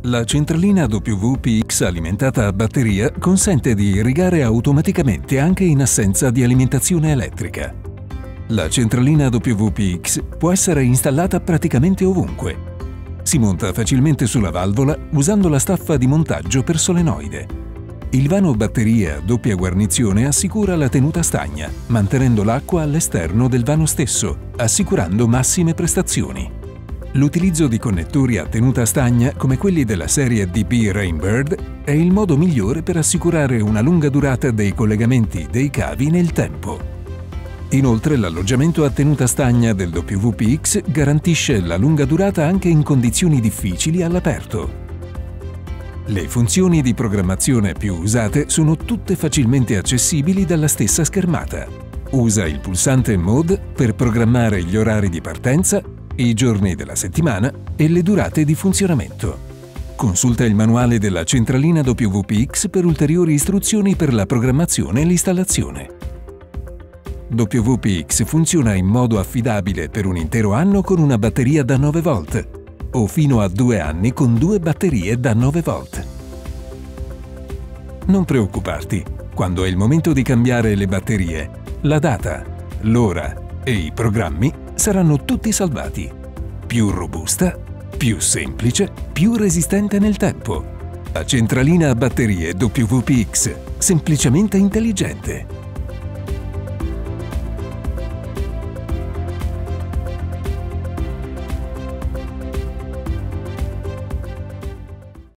La centralina WPX alimentata a batteria consente di irrigare automaticamente anche in assenza di alimentazione elettrica. La centralina WPX può essere installata praticamente ovunque. Si monta facilmente sulla valvola usando la staffa di montaggio per solenoide. Il vano batteria a doppia guarnizione assicura la tenuta stagna, mantenendo l'acqua all'esterno del vano stesso, assicurando massime prestazioni. L'utilizzo di connettori a tenuta stagna come quelli della serie DB Rainbird è il modo migliore per assicurare una lunga durata dei collegamenti dei cavi nel tempo. Inoltre l'alloggiamento a tenuta stagna del WPX garantisce la lunga durata anche in condizioni difficili all'aperto. Le funzioni di programmazione più usate sono tutte facilmente accessibili dalla stessa schermata. Usa il pulsante Mode per programmare gli orari di partenza, i giorni della settimana e le durate di funzionamento. Consulta il manuale della centralina WPX per ulteriori istruzioni per la programmazione e l'installazione. WPX funziona in modo affidabile per un intero anno con una batteria da 9 volt o fino a 2 anni con 2 batterie da 9 volt. Non preoccuparti, quando è il momento di cambiare le batterie, la data, l'ora e i programmi saranno tutti salvati. Più robusta, più semplice, più resistente nel tempo. La centralina a batterie WPX, semplicemente intelligente.